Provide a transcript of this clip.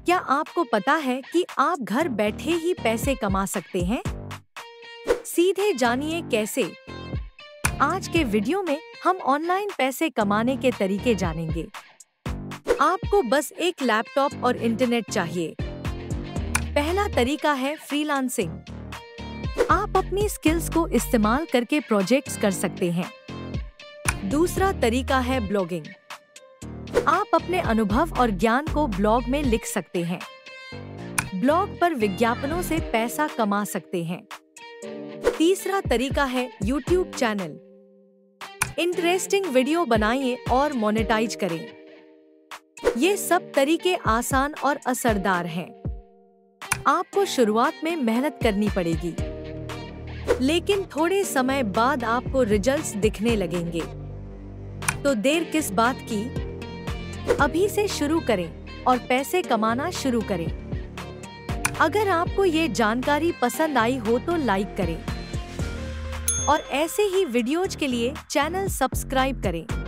क्या आपको पता है कि आप घर बैठे ही पैसे कमा सकते हैं? सीधे जानिए कैसे। आज के वीडियो में हम ऑनलाइन पैसे कमाने के तरीके जानेंगे। आपको बस एक लैपटॉप और इंटरनेट चाहिए। पहला तरीका है फ्रीलांसिंग। आप अपनी स्किल्स को इस्तेमाल करके प्रोजेक्ट्स कर सकते हैं। दूसरा तरीका है ब्लॉगिंग। आप अपने अनुभव और ज्ञान को ब्लॉग में लिख सकते हैं। ब्लॉग पर विज्ञापनों से पैसा कमा सकते हैं। तीसरा तरीका है यूट्यूब चैनल। इंटरेस्टिंग वीडियो बनाइए और मोनेटाइज करें। ये सब तरीके आसान और असरदार हैं। आपको शुरुआत में मेहनत करनी पड़ेगी, लेकिन थोड़े समय बाद आपको रिजल्ट्स दिखने लगेंगे। तो देर किस बात की? अभी से शुरू करें और पैसे कमाना शुरू करें। अगर आपको ये जानकारी पसंद आई हो तो लाइक करें और ऐसे ही वीडियोज के लिए चैनल सब्सक्राइब करें।